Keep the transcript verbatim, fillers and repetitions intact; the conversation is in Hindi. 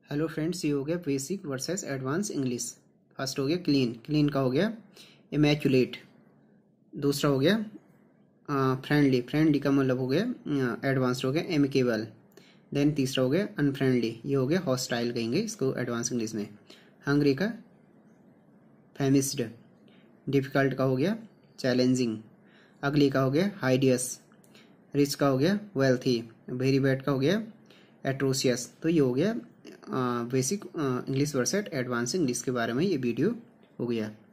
हेलो फ्रेंड्स, ये हो गया basic versus advance English. First हो गया क्लीन। क्लीन का हो गया इमैक्युलेट। दूसरा हो गया फ्रेंडली। फ्रेंडली का मतलब हो गया एडवांस हो गया एमिकेबल। देन तीसरा हो गया अनफ्रेंडली, ये हो गया हॉस्टाइल कहेंगे इसको एडवांस इंग्लिश में। हंग्री का फेमिस्ड। डिफिकल्ट का हो गया चैलेंजिंग। अगली का हो गया हाइडियस। रिच का हो गया वेल्थी। वेरी बैड का हो गया एट्रोसियस। तो ये हो गया basic English versus advance English के बारे में ये वीडियो हो गया।